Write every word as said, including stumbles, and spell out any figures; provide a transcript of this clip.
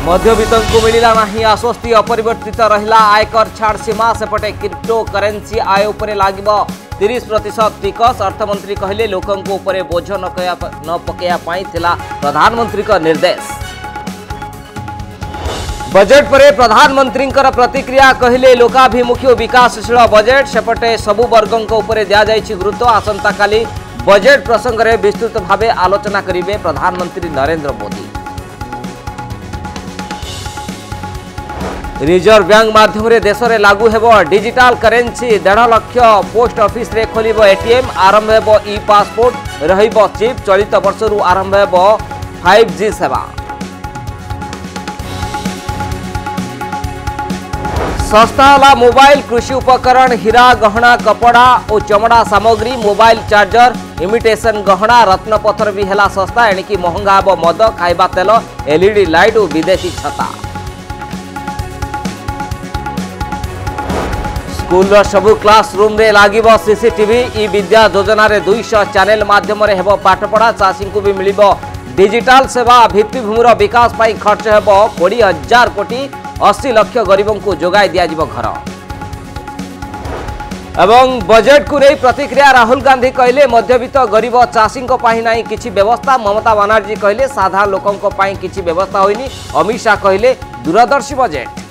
मध्यवित्त को मिलला नहीं आश्वस्ति अपरिवर्तित रहिला आयकर छाड़ सीमा सेपटे क्रिप्टो करेन्सी आय उपरे लागिबो तीस प्रतिशत टिकस अर्थमंत्री कहले लोकों उपरे बोझ न न पकेया पाई थिला प्रधानमंत्री का निर्देश। बजेट पर प्रधानमंत्री प्रतिक्रिया कहले लोकाभिमुखी विकासशील बजेट सेपटे सबु वर्गों उपरे दिया जायछि गुरुत्व आसंता काली बजेट प्रसंग में विस्तृत भावे आलोचना करिवे प्रधानमंत्री नरेंद्र मोदी। रिजर्व बैंक माध्यम देश में लागू हेबो डिजिटल करेन्सी डेढ़ लक्ष पोस्ट ऑफिस रे खोलिबो एटीएम आरंभ हेबो ई पासपोर्ट रहिबो चिप चलित वर्षरु आरंभ हेबो फाइव जी सेवा। सस्ता वाला मोबाइल कृषि उपकरण हीरा गहना कपड़ा और चमड़ा सामग्री मोबाइल चार्जर इमिटेशन गहना रत्नपथर भी है सस्ता एणिकी महंगा हेबो मद खाइबा तेल एलईडी लाइट और विदेशी छता। स्कूल सबु क्लासरूम रे लागिबो सीसीटीवी ई विद्या योजना रे दो सौ चैनल माध्यम रे हेबो पाठपढ़ा चाषी को भी मिलिबो डिजिटल सेवा भित्तिभूमिर विकास पाई खर्च हेबो बीस हजार कोटी अस्सी लाख गरीबों को जोगाई दिया जिवो घर। एवं बजेट को नहीं प्रतिक्रिया राहुल गांधी कहले मध्यवित्त गरीब चाषी नहीं किसी व्यवस्था ममता बनर्जी कहले साधारण लोकों किसी व्यवस्था होइनी अमित शाह कहले दूरदर्शी बजेट।